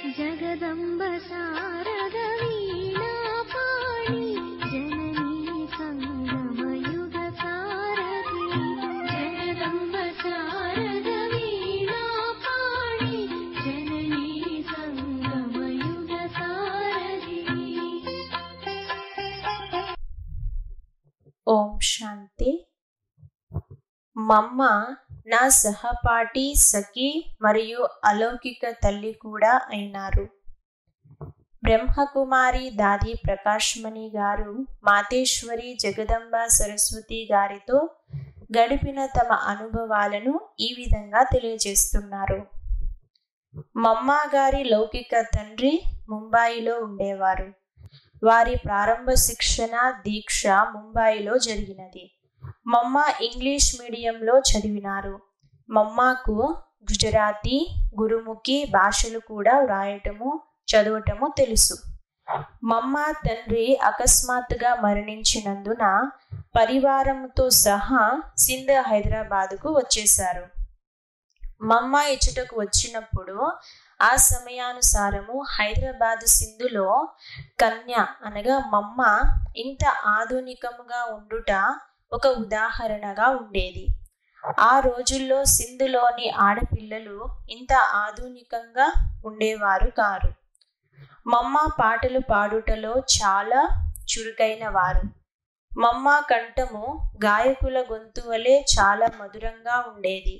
జగదంబ శారద వీణాపాణి జననీ సంగమయుగ సారథి జగదంబ శారద వీణాపాణి జననీ సంగమయుగ సారథి. ఓం శాంతి. మమ్మ నా సహపాఠి, సఖి మరియు అలౌకిక తల్లి కూడా అయినారు. బ్రహ్మకుమారి దాది ప్రకాశ్మణి గారు మాతేశ్వరి జగదంబ సరస్వతి గారితో గడిపిన తమ అనుభవాలను ఈ విధంగా తెలియజేస్తున్నారు. మమ్మ గారి లౌకిక తండ్రి ముంబాయిలో ఉండేవారు. వారి ప్రారంభ శిక్షణ దీక్ష ముంబాయిలో జరిగినది. మమ్మ ఇంగ్లీష్ మీడియంలో చదివినారు. మమ్మకు గుజరాతీ, గురుముఖి భాషలు కూడా వ్రాయటము చదవటము తెలుసు. మమ్మ తండ్రి అకస్మాత్తుగా మరణించినందున పరివారంతో సహా సింధ్ హైదరాబాదుకు వచ్చేశారు. మమ్మ ఇచ్చటకు వచ్చినప్పుడు ఆ సమయానుసారము హైదరాబాద్ సింధులో కన్య అనగా మమ్మ ఇంత ఆధునికముగా ఉండుట ఒక ఉదాహరణగా ఉండేది. ఆ రోజుల్లో సింధులోని ఆడపిల్లలు ఇంత ఆధునికంగా ఉండేవారు కారు. మమ్మ పాటలు పాడుటలో చాలా చురుకైన వారు. మమ్మ కంఠము గాయకుల గొంతు వలె చాలా మధురంగా ఉండేది.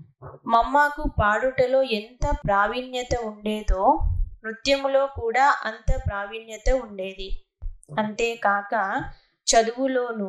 మమ్మకు పాడుటలో ఎంత ప్రావీణ్యత ఉండేదో నృత్యములో కూడా అంత ప్రావీణ్యత ఉండేది. అంతేకాక చదువులోనూ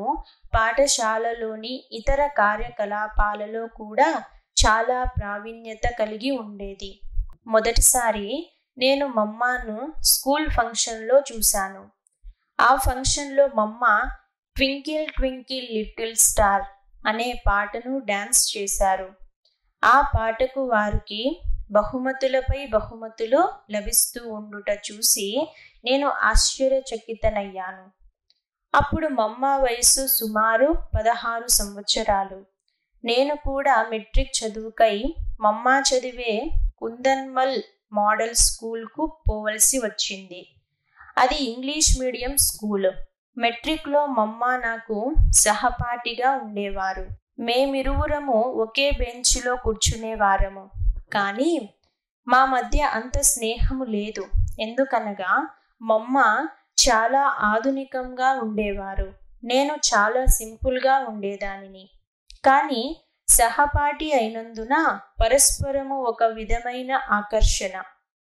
పాఠశాలలోని ఇతర కార్యకలాపాలలో కూడా చాలా ప్రావీణ్యత కలిగి ఉండేది. మొదటిసారి నేను మమ్మను స్కూల్ ఫంక్షన్లో చూశాను. ఆ ఫంక్షన్లో మమ్మ ట్వింకిల్ ట్వింకిల్ లిటిల్ స్టార్ అనే పాటను డాన్స్ చేశారు. ఆ పాటకు వారికి బహుమతులపై బహుమతులు లభిస్తూ ఉండుట చూసి నేను ఆశ్చర్యచకితనయ్యాను. అప్పుడు మమ్మ వయస్సు సుమారు 16 సంవత్సరాలు. నేను కూడా మెట్రిక్ చదువుకై మమ్మ చదివే కుందన్మల్ మోడల్ స్కూల్కు పోవలసి వచ్చింది. అది ఇంగ్లీష్ మీడియం స్కూల్. మెట్రిక్లో మమ్మ నాకు సహపాఠిగా ఉండేవారు. మేమిరువురము ఒకే బెంచ్లో కూర్చునేవారము. కానీ మా మధ్య అంత స్నేహము లేదు. ఎందుకనగా మమ్మ చాలా ఆధునికంగా ఉండేవారు. నేను చాలా సింపుల్గా ఉండేదానిని. కానీ సహపాఠి అయినందున పరస్పరము ఒక విధమైన ఆకర్షణ,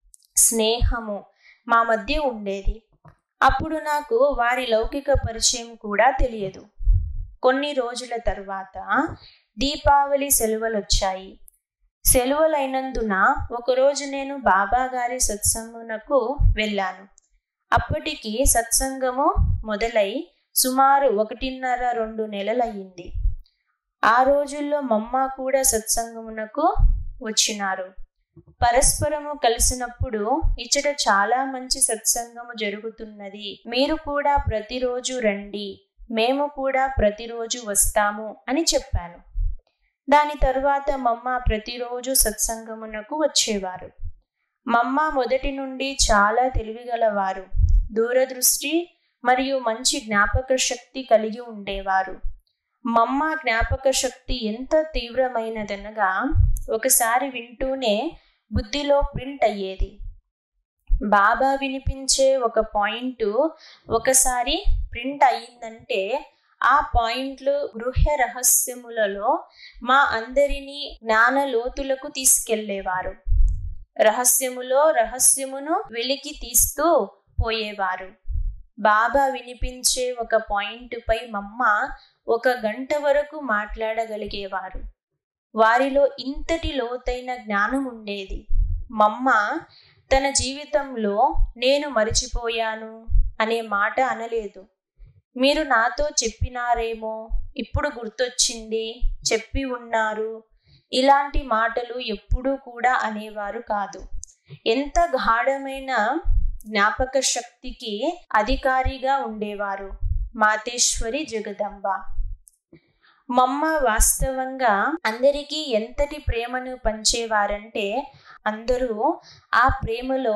స్నేహము మా మధ్య ఉండేది. అప్పుడు నాకు వారి లౌకిక పరిచయం కూడా తెలియదు. కొన్ని రోజుల తర్వాత దీపావళి సెలవులొచ్చాయి. సెలవులైనందున ఒకరోజు నేను బాబా గారి సత్సంగమునకు వెళ్ళాను. అప్పటికి సత్సంగము మొదలై సుమారు 1.5-2 నెలలయ్యింది. ఆ రోజుల్లో మమ్మ కూడా సత్సంగమునకు వచ్చినారు. పరస్పరము కలిసినప్పుడు ఇచ్చట చాలా మంచి సత్సంగము జరుగుతున్నది, మీరు కూడా ప్రతిరోజు రండి, మేము కూడా ప్రతిరోజు వస్తాము అని చెప్పాను. దాని తర్వాత మమ్మ ప్రతిరోజు సత్సంగమునకు వచ్చేవారు. మమ్మ మొదటి నుండి చాలా తెలివిగలవారు, దూరదృష్టి మరియు మంచి జ్ఞాపక శక్తి కలిగి ఉండేవారు. మమ్మ జ్ఞాపక శక్తి ఎంత తీవ్రమైనదనగా ఒకసారి వింటూనే బుద్ధిలో ప్రింట్ అయ్యేది. బాబా వినిపించే ఒక పాయింట్ ఒకసారి ప్రింట్ అయ్యిందంటే ఆ పాయింట్లు గృహ రహస్యములలో మా అందరినీ జ్ఞాన లోతులకు తీసుకెళ్లేవారు. రహస్యములో రహస్యమును వెలికి తీస్తూ పోయేవారు. బాబా వినిపించే ఒక పాయింట్ పై మమ్మ 1 గంట వరకు మాట్లాడగలిగేవారు. వారిలో ఇంతటి లోతైన జ్ఞానం ఉండేది. మమ్మ తన జీవితంలో నేను మరిచిపోయాను అనే మాట అనలేదు. మీరు నాతో చెప్పినారేమో, ఇప్పుడు గుర్తొచ్చింది, చెప్పి ఉన్నారు, ఇలాంటి మాటలు ఎప్పుడూ కూడా అనేవారు కాదు. ఎంత గాఢమైన జ్ఞాపక శక్తికి అధికారిగా ఉండేవారు మాతేశ్వరి జగదంబ. మమ్మ వాస్తవంగా అందరికీ ఎంతటి ప్రేమను పంచేవారంటే అందరూ ఆ ప్రేమలో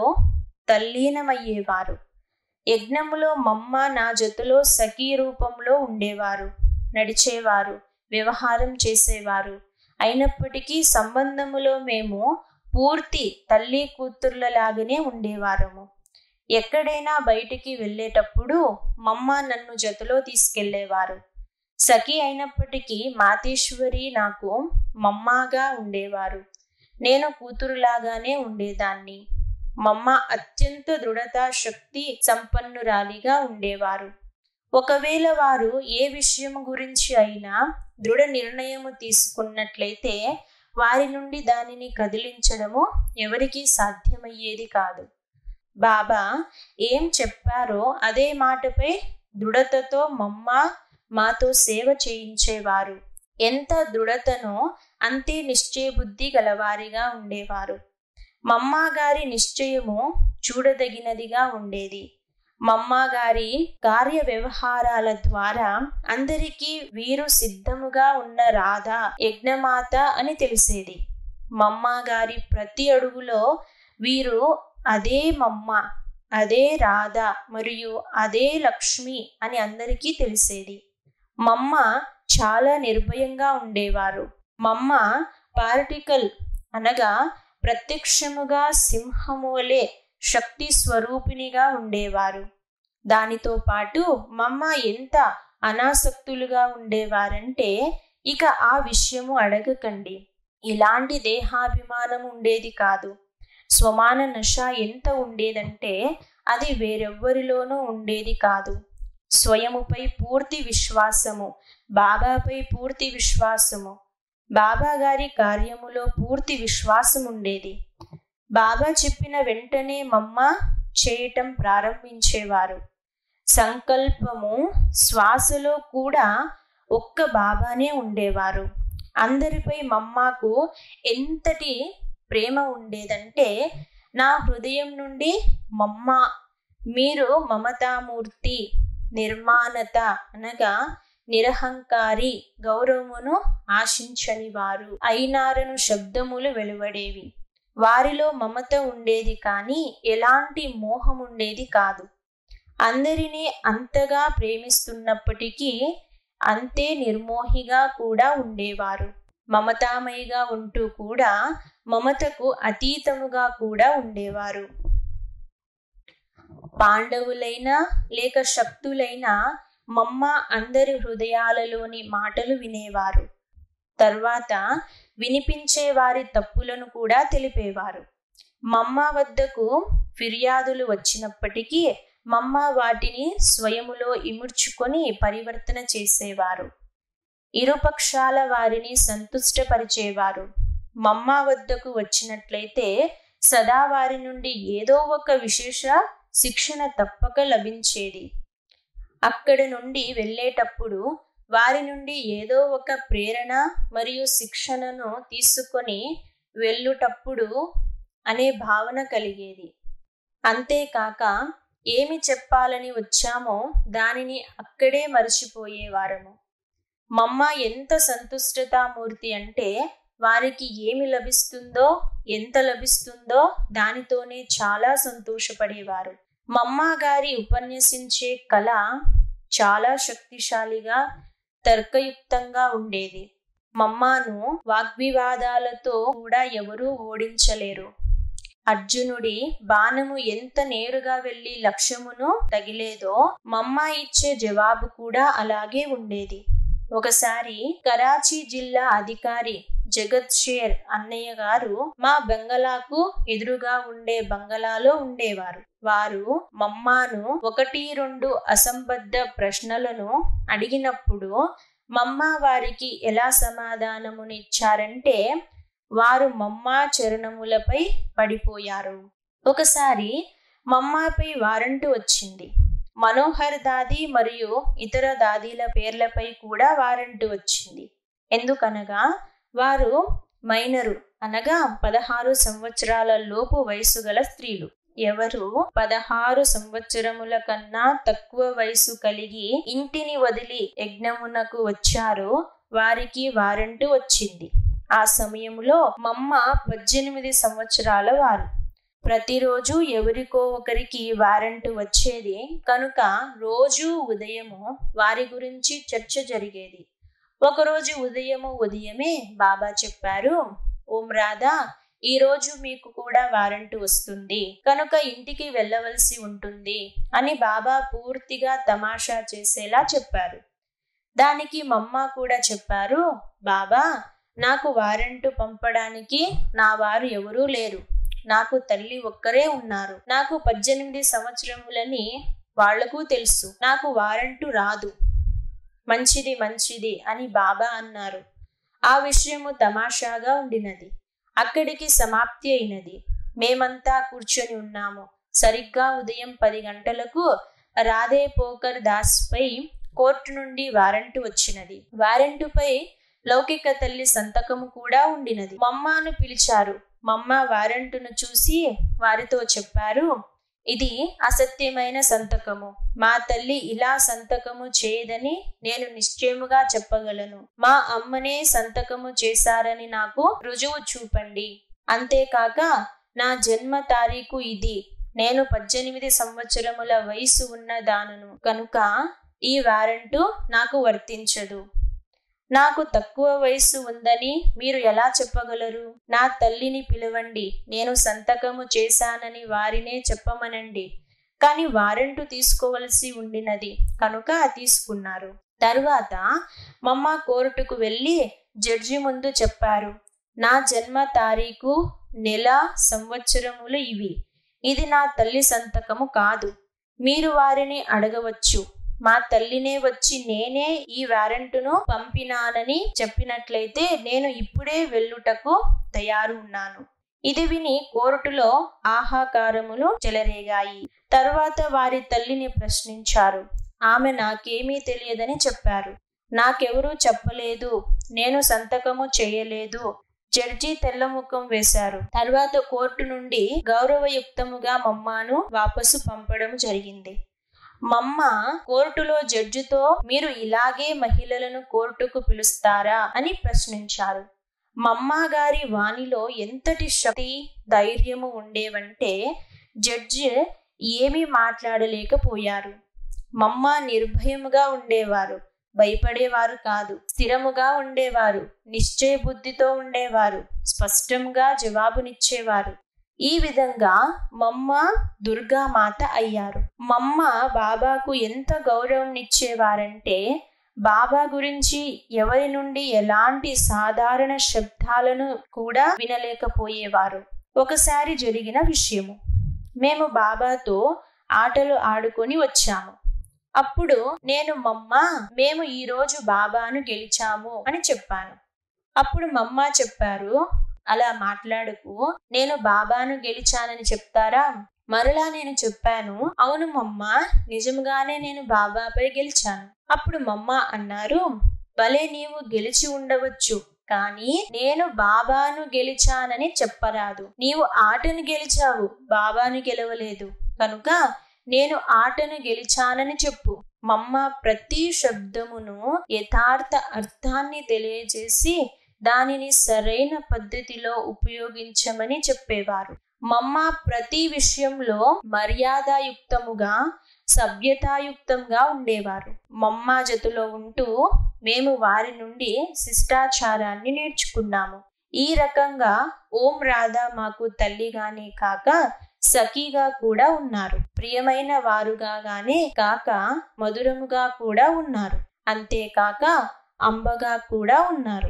తల్లీనమయ్యేవారు. యజ్ఞములో మమ్మ నా జతలో సఖీ రూపంలో ఉండేవారు, నడిచేవారు, వ్యవహారం చేసేవారు. అయినప్పటికీ సంబంధములో మేము పూర్తి తల్లి కూతుర్లలాగానే ఉండేవారము. ఎక్కడైనా బయటికి వెళ్ళేటప్పుడు మమ్మ నన్ను జతలో తీసుకెళ్లేవారు. సఖి అయినప్పటికీ మాతేశ్వరి నాకు మమ్మగా ఉండేవారు. నేను కూతురులాగానే ఉండేదాన్ని. మమ్మ అత్యంత దృఢతా శక్తి సంపన్నురాలిగా ఉండేవారు. ఒకవేళ వారు ఏ విషయం గురించి అయినా దృఢ నిర్ణయము తీసుకున్నట్లయితే వారి నుండి దానిని కదిలించడము ఎవరికీ సాధ్యమయ్యేది కాదు. బాబా ఏం చెప్పారో అదే మాటపై దృఢతతో మమ్మ మాతో సేవ చేయించేవారు. ఎంత దృఢతనో అంతే నిశ్చయబుద్ధి గలవారిగా ఉండేవారు. మమ్మ గారి నిశ్చయము చూడదగినదిగా ఉండేది. మమ్మ గారి కార్య వ్యవహారాల ద్వారా అందరికీ వీరు సిద్ధముగా ఉన్న రాధ యజ్ఞమాత అని తెలిసేది. మమ్మ గారి ప్రతి అడుగులో వీరు అదే మమ్మ, అదే రాధ మరియు అదే లక్ష్మి అని అందరికీ తెలిసేది. మమ్మ చాలా నిర్భయంగా ఉండేవారు. మమ్మ పార్టికల్ అనగా ప్రత్యక్షముగా సింహము వలె శక్తి స్వరూపిణిగా ఉండేవారు. దానితో పాటు మమ్మ ఎంత అనాసక్తులుగా ఉండేవారంటే ఇక ఆ విషయము అడగకండి. ఇలాంటి దేహాభిమానం ఉండేది కాదు. స్వమాన నశ ఎంత ఉండేదంటే అది వేరెవ్వరిలోనూ ఉండేది కాదు. స్వయముపై పూర్తి విశ్వాసము, బాబాపై పూర్తి విశ్వాసము, బాబా గారి కార్యములో పూర్తి విశ్వాసం ఉండేది. బాబా చెప్పిన వెంటనే మమ్మ చేయటం ప్రారంభించేవారు. సంకల్పము శ్వాసలో కూడా ఒక్క బాబానే ఉండేవారు. అందరిపై మమ్మకు ఎంతటి ప్రేమ ఉండేదంటే నా హృదయం నుండి మమ్మ మీరు మమతామూర్తి, నిర్మాణత అనగా నిరహంకారి, గౌరవమును ఆశించని వారు అయినారను శబ్దములు వెలువడేవి. వారిలో మమత ఉండేది కానీ ఎలాంటి మోహం ఉండేది కాదు. అందరినీ అంతగా ప్రేమిస్తున్నప్పటికీ అంతే నిర్మోహిగా కూడా ఉండేవారు. మమతామయిగా ఉంటూ కూడా మమతకు అతీతముగా కూడా ఉండేవారు. పాండవులైనా లేక శక్తులైనా మమ్మ అందరి హృదయాలలోని మాటలు వినేవారు. తర్వాత వినిపించే వారి తప్పులను కూడా తెలిపేవారు. మమ్మ వద్దకు ఫిర్యాదులు వచ్చినప్పటికీ మమ్మ వాటిని స్వయములో ఇముడ్చుకొని పరివర్తన చేసేవారు. ఇరుపక్షాల వారిని సంతుష్టపరిచేవారు. మమ్మ వద్దకు వచ్చినట్లయితే సదా వారి నుండి ఏదో ఒక విశేష శిక్షణ తప్పక లభించేది. అక్కడ నుండి వెళ్ళేటప్పుడు వారి నుండి ఏదో ఒక ప్రేరణ మరియు శిక్షణను తీసుకొని వెళ్ళుటప్పుడు అనే భావన కలిగేది. అంతేకాక ఏమి చెప్పాలని వచ్చామో దానిని అక్కడే మర్చిపోయేవారము. మమ్మ ఎంత సంతుష్టతామూర్తి అంటే వారికి ఏమి లభిస్తుందో, ఎంత లభిస్తుందో దానితోనే చాలా సంతోషపడేవారు. మమ్మ గారి ఉపన్యసించే కళ చాలా శక్తిశాలిగా, తర్కయుక్తంగా ఉండేది. మమ్మను వాగ్వివాదాలతో కూడా ఎవరూ ఓడించలేరు. అర్జునుడి బాణము ఎంత నేరుగా వెళ్లి లక్ష్యమును తగిలేదో మమ్మ ఇచ్చే జవాబు కూడా అలాగే ఉండేది. ఒకసారి కరాచీ జిల్లా అధికారి జగత్ షేర్ అన్నయ్య గారు మా బంగళాకు ఎదురుగా ఉండే బంగళాలో ఉండేవారు. వారు మమ్మను 1-2 అసంబద్ధ ప్రశ్నలను అడిగినప్పుడు మమ్మ వారికి ఎలా సమాధానమునిచ్చారంటే వారు మమ్మ చరణములపై పడిపోయారు. ఒకసారి మమ్మపై వారంటు వచ్చింది. మనోహర్ దాది మరియు ఇతర దాదీల పేర్లపై కూడా వారంటు వచ్చింది. ఎందుకనగా వారు మైనరు అనగా 16 సంవత్సరాల లోపు వయసు గల స్త్రీలు. ఎవరు 16 సంవత్సరముల కన్నా తక్కువ వయసు కలిగి ఇంటిని వదిలి యజ్ఞమునకు వచ్చారో వారికి వారెంట్ వచ్చింది. ఆ సమయంలో మమ్మ 18 సంవత్సరాల వారు. ప్రతిరోజు ఎవరికో ఒకరికి వారెంట్ వచ్చేది కనుక రోజు ఉదయము వారి గురించి చర్చ జరిగేది. ఒకరోజు ఉదయమే బాబా చెప్పారు, ఓం రాధా, ఈ రోజు మీకు కూడా వారెంట్ వస్తుంది కనుక ఇంటికి వెళ్ళవలసి ఉంటుంది అని బాబా పూర్తిగా తమాషా చేసేలా చెప్పారు. దానికి మమ్మ కూడా చెప్పారు, బాబా, నాకు వారెంట్ పంపడానికి నా వారు ఎవరూ లేరు. నాకు తల్లి ఒక్కరే ఉన్నారు. నాకు 18 సంవత్సరములని వాళ్లకు తెలుసు. నాకు వారెంట్ రాదు. మంచిది అని బాబా అన్నారు. ఆ విషయము తమాషాగా ఉండినది. అక్కడికి సమాప్తి అయినది. మేమంతా కూర్చొని ఉన్నాము. సరిగ్గా ఉదయం 10 గంటలకు రాధే పోకర్ దాస్ పై కోర్టు నుండి వారెంట్ వచ్చినది. వారెంటుపై లౌకిక తల్లి సంతకము కూడా ఉండినది. మమ్మను పిలిచారు. మమ్మ వారెంటును చూసి వారితో చెప్పారు, ఇది అసత్యమైన సంతకము. మా తల్లి ఇలా సంతకము చేయదని నేను నిశ్చయముగా చెప్పగలను. మా అమ్మనే సంతకము చేశారని నాకు రుజువు చూపండి. అంతేకాక నా జన్మ తారీఖు ఇది. నేను 18 సంవత్సరముల వయసు ఉన్న దానను కనుక ఈ వారెంటు నాకు వర్తించదు. నాకు తక్కువ వయసు ఉందని మీరు ఎలా చెప్పగలరు? నా తల్లిని పిలవండి, నేను సంతకము చేశానని వారినే చెప్పమనండి. కానీ వారెంటు తీసుకోవలసి ఉండినది కనుక తీసుకున్నారు. తరువాత మమ్మ కోర్టుకు వెళ్ళి జడ్జి ముందు చెప్పారు, నా జన్మ తారీఖు, నెల, సంవత్సరములు ఇవి. ఇది నా తల్లి సంతకము కాదు. మీరు వారిని అడగవచ్చు. మా తల్లినే వచ్చి నేనే ఈ వారెంటును పంపినానని చెప్పినట్లయితే నేను ఇప్పుడే వెళ్ళుటకు తయారు ఉన్నాను. ఇది విని కోర్టులో ఆహాకారములు చెలరేగాయి. తరువాత వారి తల్లిని ప్రశ్నించారు. ఆమె నాకేమీ తెలియదని చెప్పారు. నాకెవరూ చెప్పలేదు, నేను సంతకము చేయలేదు. జడ్జి తెల్లముఖం వేశారు. తర్వాత కోర్టు నుండి గౌరవయుక్తముగా మమ్మను వాపసు పంపడం జరిగింది. మమ్మ కోర్టులో జడ్జితో మీరు ఇలాగే మహిళలను కోర్టుకు పిలుస్తారా అని ప్రశ్నించారు. మమ్మ గారి వాణిలో ఎంతటి శక్తి, ధైర్యము ఉండేవంటే జడ్జి ఏమీ మాట్లాడలేకపోయారు. మమ్మ నిర్భయముగా ఉండేవారు, భయపడేవారు కాదు. స్థిరముగా ఉండేవారు, నిశ్చయ బుద్ధితో ఉండేవారు, స్పష్టంగా జవాబునిచ్చేవారు. ఈ విధంగా మమ్మ దుర్గామాత అయ్యారు. మమ్మ బాబాకు ఎంత గౌరవం ఇచ్చేవారంటే బాబా గురించి ఎవరి నుండి ఎలాంటి సాధారణ శబ్దాలను కూడా వినలేకపోయేవారు. ఒకసారి జరిగిన విషయము, మేము బాబాతో ఆటలు ఆడుకొని వచ్చాము. అప్పుడు నేను మమ్మ, మేము ఈరోజు బాబాను గెలిచాము అని చెప్పాను. అప్పుడు మమ్మ చెప్పారు, అలా మాట్లాడుకు, నేను బాబాను గెలిచానని చెప్తారా? మరలా నేను చెప్పాను, అవును మమ్మ, నిజంగానే నేను బాబాపై గెలిచాను. అప్పుడు మమ్మ అన్నారు, భలే నీవు గెలిచి ఉండవచ్చు, కానీ నేను బాబాను గెలిచానని చెప్పరాదు. నీవు ఆటను గెలిచావు, బాబాను గెలవలేదు కనుక నేను ఆటను గెలిచానని చెప్పు. మమ్మ ప్రతి శబ్దమును యథార్థ అర్థాన్ని తెలియజేసి దానిని సరైన పద్ధతిలో ఉపయోగించమని చెప్పేవారు. మమ్మ ప్రతి విషయంలో మర్యాదయుక్తముగా, సభ్యతాయుక్తంగా ఉండేవారు. మమ్మ జతలో ఉంటూ మేము వారి నుండి శిష్టాచారాన్ని నేర్చుకున్నాము. ఈ రకంగా ఓం రాధా మాకు తల్లిగానే కాక సఖీగా కూడా ఉన్నారు. ప్రియమైన వారుగానే కాక మధురముగా కూడా ఉన్నారు. అంతేకాక అంబగా కూడా ఉన్నారు.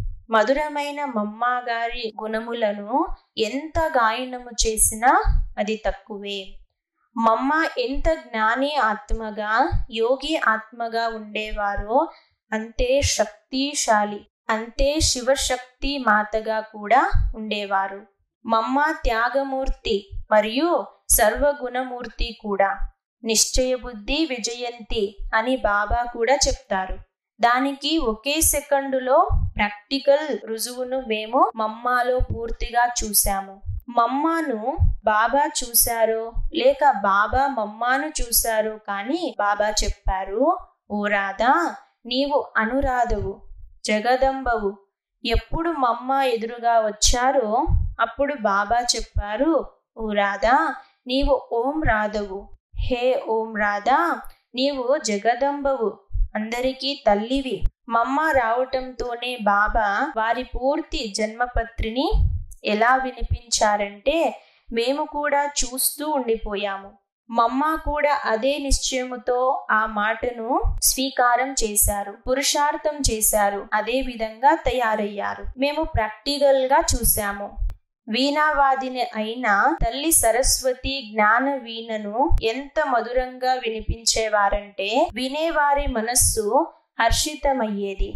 మధురమైన మమ్మ గారి గుణములను ఎంత గాయనము చేసినా అది తక్కువే. మమ్మ ఎంత జ్ఞాని ఆత్మగా, యోగి ఆత్మగా ఉండేవారో అంతే శక్తిశాలి, అంతే శివశక్తి మాతగా కూడా ఉండేవారు. మమ్మ త్యాగమూర్తి మరియు సర్వగుణమూర్తి కూడా. నిశ్చయ బుద్ధి విజయంతి అని బాబా కూడా చెప్తారు. దానికి ఒకే సెకండులో ప్రాక్టికల్ రుజువును మేము మమ్మాలో పూర్తిగా చూశాము. మమ్మను బాబా చూశారో లేక బాబా మమ్మను చూశారో కానీ బాబా చెప్పారు, ఓ రాధా, నీవు అనురాధవు, జగదంబవు. ఎప్పుడు మమ్మ ఎదురుగా వచ్చారో అప్పుడు బాబా చెప్పారు, ఓ రాధా, నీవు ఓం రాధవు. హే ఓం రాధా, నీవు జగదంబవు, అందరికీ తల్లివి. మమ్మ రావటంతోనే బాబా వారి పూర్తి జన్మపత్రిని ఎలా వినిపించారంటే మేము కూడా చూస్తూ ఉండిపోయాము. మమ్మ కూడా అదే నిశ్చయముతో ఆ మాటను స్వీకారం చేశారు, పురుషార్థం చేశారు, అదే విధంగా తయారయ్యారు. మేము ప్రాక్టికల్ గా చూసాము. వీణావాదిని అయిన తల్లి సరస్వతి జ్ఞాన వీణను ఎంత మధురంగా వినిపించేవారంటే వినేవారి మనస్సు హర్షితమయ్యేది.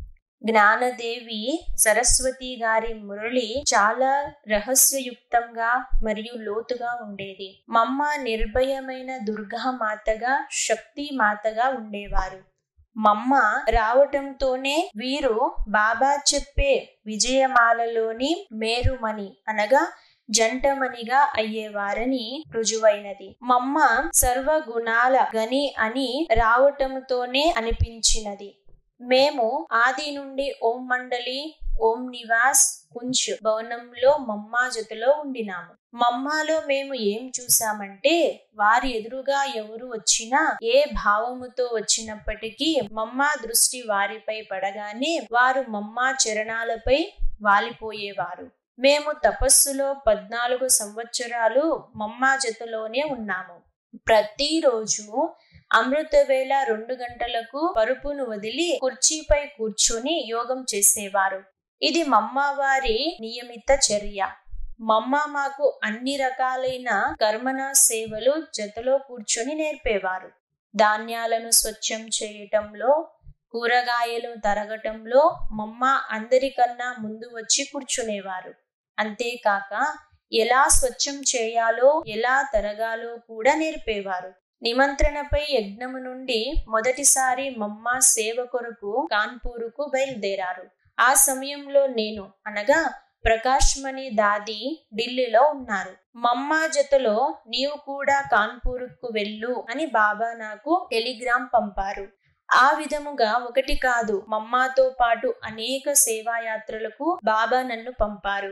జ్ఞానదేవి సరస్వతి గారి మురళి చాలా రహస్యయుక్తంగా మరియు లోతుగా ఉండేది. మమ్మ నిర్భయమైన దుర్గామాతగా, శక్తి మాతగా ఉండేవారు. మమ్మ రావటంతోనే వీరు బాబా చెప్పే విజయమాలలోని మేరుమణి అనగా జంటమణిగా అయ్యేవారని రుజువైనది. మమ్మ సర్వగుణాల గని అని రావటంతోనే అనిపించినది. మేము ఆది నుండి ఓం మండలి, ఓం నివాస్, కుంచ్ భవనంలో మమ్మా జతలో ఉండినాము. మమ్మాలో మేము ఏం చూసామంటే వారి ఎదురుగా ఎవరు వచ్చినా ఏ భావముతో వచ్చినప్పటికీ మమ్మా దృష్టి వారిపై పడగానే వారు మమ్మా చరణాలపై వాలిపోయేవారు. మేము తపస్సులో 14 సంవత్సరాలు మమ్మా జతలోనే ఉన్నాము. ప్రతిరోజు అమృతవేళ 2 గంటలకు పరుపును వదిలి కుర్చీపై కూర్చుని యోగం చేసేవారు. ఇది మమ్మ వారి నియమిత చర్య. మమ్మ మాకు అన్ని రకాలైన కర్మణ సేవలు జతలో కూర్చొని నేర్పేవారు. ధాన్యాలను స్వచ్ఛం చేయటంలో, కూరగాయలు తరగటంలో మమ్మ అందరికన్నా ముందు వచ్చి కూర్చునేవారు. అంతేకాక ఎలా స్వచ్ఛం చేయాలో, ఎలా తరగాలో కూడా నేర్పేవారు. నిమంత్రణపై యజ్ఞము నుండి మొదటిసారి మమ్మ సేవ కొరకు కాన్పూరుకు బయలుదేరారు. ఆ సమయంలో నేను అనగా ప్రకాశ్మణి దాది ఢిల్లీలో ఉన్నారు. మమ్మ జతలో నీవు కూడా కాన్పూరుకు వెళ్ళు అని బాబా నాకు టెలిగ్రామ్ పంపారు. ఆ విధముగా ఒకటి కాదు, మమ్మతో పాటు అనేక సేవాయాత్రలకు బాబా నన్ను పంపారు.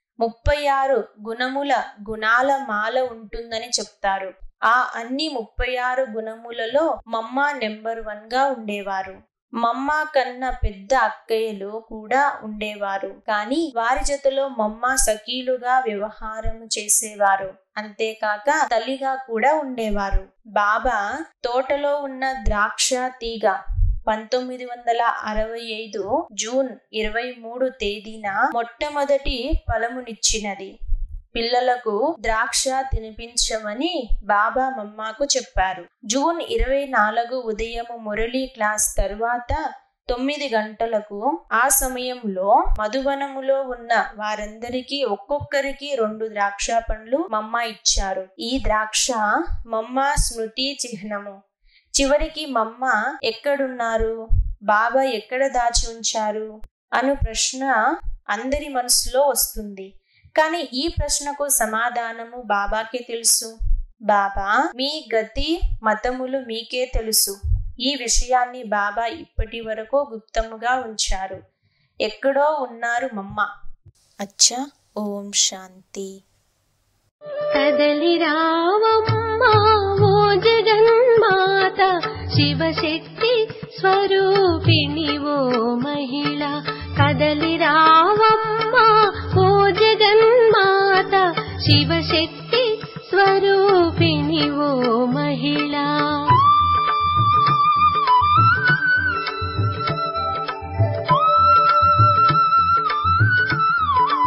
36 గుణాల మాల ఉంటుందని చెప్తారు. ఆ అన్ని 36 గుణములలో మమ్మ నెంబర్ 1 గా ఉండేవారు. మమ్మ కన్నా పెద్ద అక్కయ్యలు కూడా ఉండేవారు. కానీ వారి జతలో మమ్మ సఖీలుగా వ్యవహారం చేసేవారు. అంతేకాక తల్లిగా కూడా ఉండేవారు. బాబా తోటలో ఉన్న ద్రాక్ష తీగ 1965 జూన్ 23 తేదీన మొట్టమొదటి ఫలమునిచ్చినది. పిల్లలకు ద్రాక్ష తినిపించమని బాబా మమ్మకు చెప్పారు. జూన్ 24 ఉదయం మురళీ క్లాస్ తరువాత 9 గంటలకు ఆ సమయంలో మధువనములో ఉన్న వారందరికీ ఒక్కొక్కరికి 2 ద్రాక్ష పండ్లు మమ్మ ఇచ్చారు. ఈ ద్రాక్ష మమ్మ స్మృతి చిహ్నము. చివరికి మమ్మ ఎక్కడున్నారు, బాబా ఎక్కడ దాచి ఉంచారు అను ప్రశ్న అందరి మనసులో వస్తుంది. కానీ ఈ ప్రశ్నకు సమాధానము బాబాకే తెలుసు. బాబా మీ గతి మతములు మీకే తెలుసు. ఈ విషయాన్ని బాబా ఇప్పటి వరకు గుప్తముగా ఉంచారు. ఎక్కడో ఉన్నారు మమ్మ. అచ్చా, ఓం శాంతి. కదలి రావమ్మా ఓ జగన్మాత, శివశక్తి స్వరూపిణి ఓ మహిళ. కదలి రావమ్మా ఓ జగన్మాత, శివశక్తి స్వరూపిణి ఓ మహిళ.